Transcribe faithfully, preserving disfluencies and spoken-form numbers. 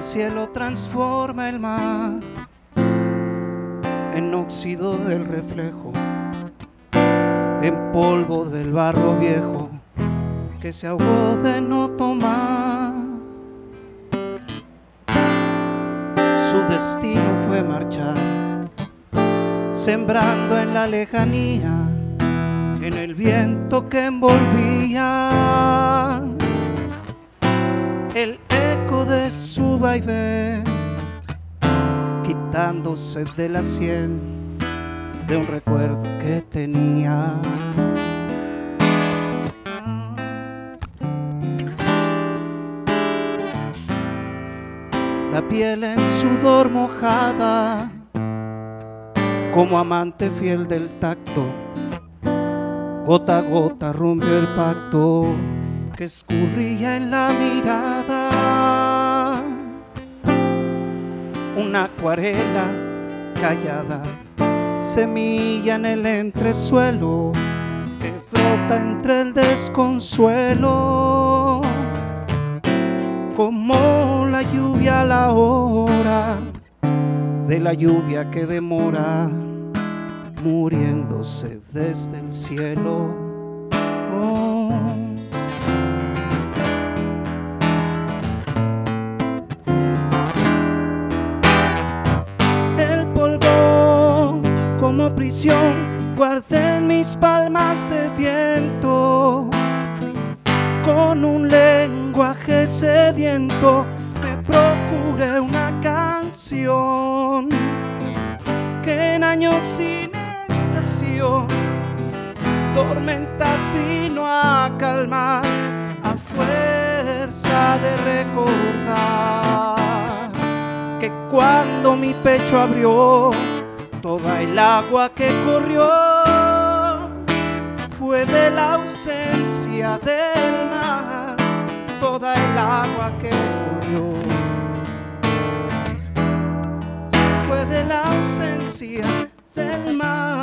el cielo transforma el mar en óxido del reflejo, en polvo del barro viejo que se ahogó de no tomar. Su destino fue marchar, sembrando en la lejanía, en el viento que envolvía, el eco de su vaivén, quitándose de la sien de un recuerdo que tenía. La piel en sudor mojada, como amante fiel del tacto, gota a gota rompió el pacto que escurría en la mirada. Una acuarela callada, semilla en el entresuelo que brota entre el desconsuelo, como la lluvia a la hora de la lluvia que demora, muriéndose desde el cielo. Oh. El polvo como prisión guardé en mis palmas de viento, con un lenguaje sediento me procuré una canción que en años sin estación tormentas vino a calmar a fuerza de recordar que cuando mi pecho abrió, toda el agua que corrió fue de la ausencia del mar, toda el agua que corrió fue de la ausencia del mar.